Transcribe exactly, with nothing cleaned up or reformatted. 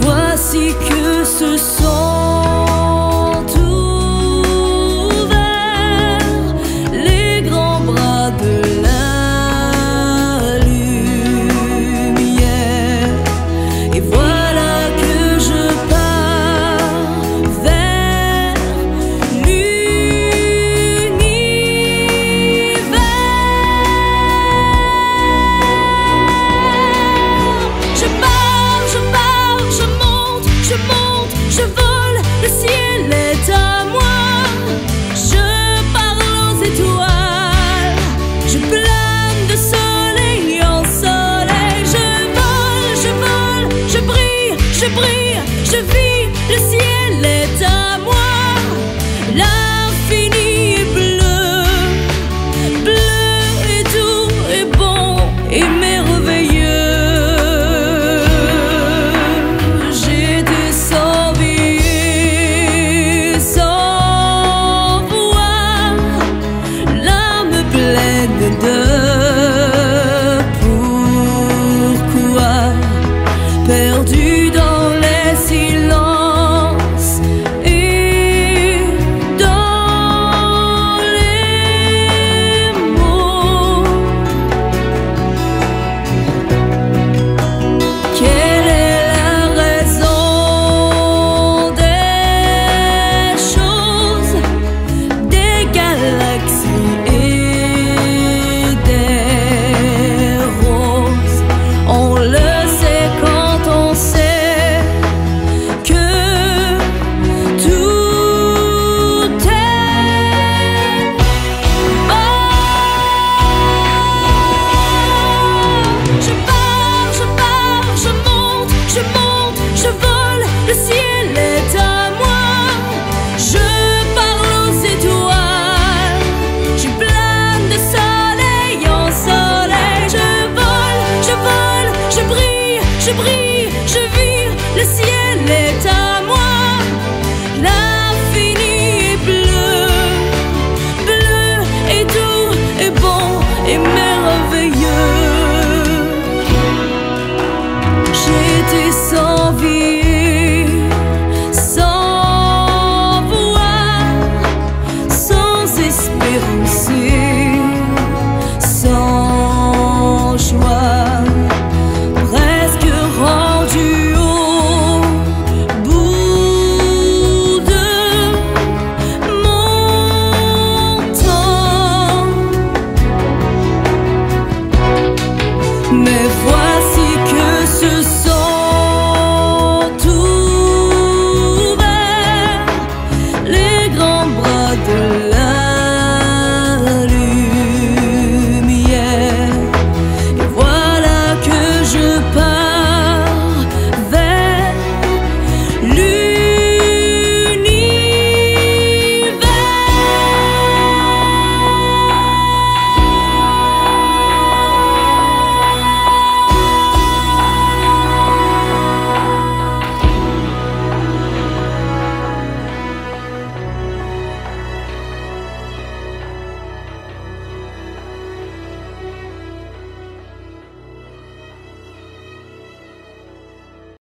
Voici que ce sont ouverts les grands bras de la lumière, et voilà que je pars vers l'univers. Je pars, je pars, je monte, je monte, je vole, le ciel est à moi. Je parle aux étoiles, je plane de soleil en soleil. Je vole, je vole, je brille, je brille, je vis, le ciel est à moi. L'infini est bleu, bleu et doux et bon et merveilleux. J'étais sans vie et sans voix, l'âme pleine de pourquoi, perdue dans les silences et dans les mots. Quelle est la raison des choses, des galaxies et des roses? On le sait quand on sait que tout est mort. Je pars, je pars, je monte, je monte, je vole.